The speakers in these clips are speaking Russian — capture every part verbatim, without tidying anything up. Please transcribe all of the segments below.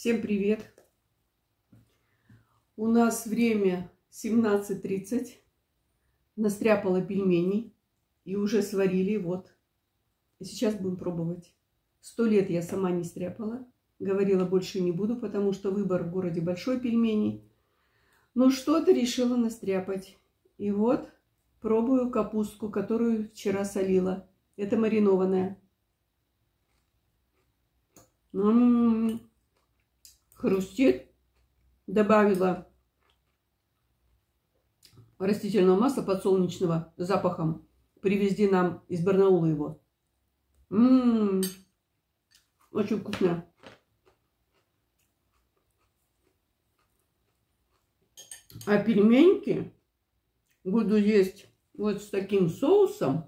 Всем привет! У нас время семнадцать тридцать. Настряпала пельменей и уже сварили. Вот. И сейчас будем пробовать. Сто лет я сама не стряпала. Говорила, больше не буду, потому что выбор в городе большой пельменей. Но что-то решила настряпать. И вот пробую капустку, которую вчера солила. Это маринованная. М-м-м. Хрустит. Добавила растительного масла подсолнечного с запахом. Привезли нам из Барнаула его. М-м-м. Очень вкусно. А пельменьки буду есть вот с таким соусом.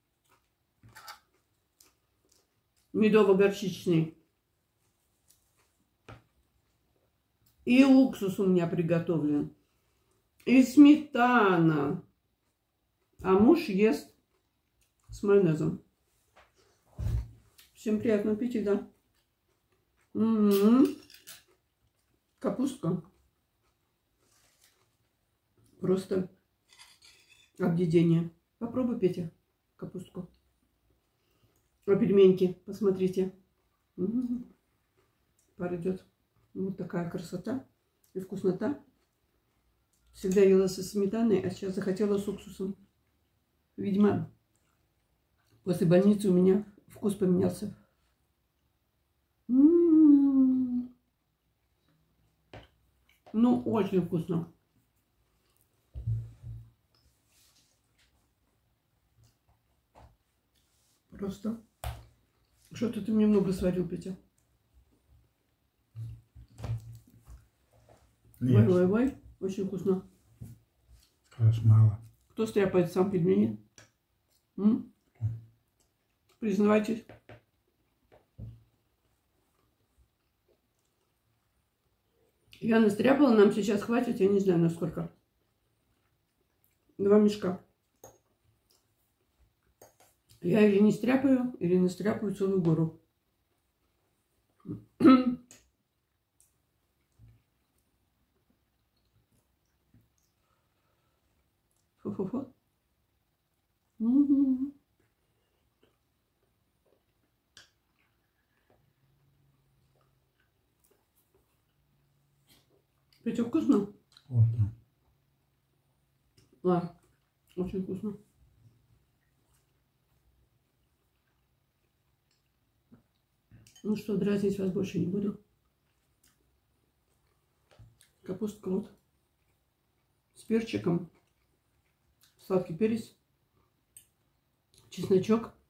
Медово-горчичный. И уксус у меня приготовлен. И сметана. А муж ест с майонезом. Всем приятного аппетита. М-м-м. Капустка. Просто объедение. Попробуй, Петя, капустку. А пельменьки, посмотрите. М-м-м. Пар идет. Вот такая красота и вкуснота. Всегда ела со сметаной, а сейчас захотела с уксусом. Видимо, после больницы у меня вкус поменялся. М-м-м. Ну, очень вкусно. Просто. Что-то ты мне много сварил, Петя. Ой, ой, ой. Очень вкусно. Скажешь, мало. Кто стряпает сам пельмени? М? Признавайтесь. Я настряпала, нам сейчас хватит, я не знаю насколько. Два мешка. Я или не стряпаю, или настряпаю целую гору. Фу-фу-фу. М-м-м. Петя, вкусно? Вкусно. Да, очень вкусно. Ну что, дразнить вас больше не буду. Капустка вот с перчиком, сладкий перец, чесночок.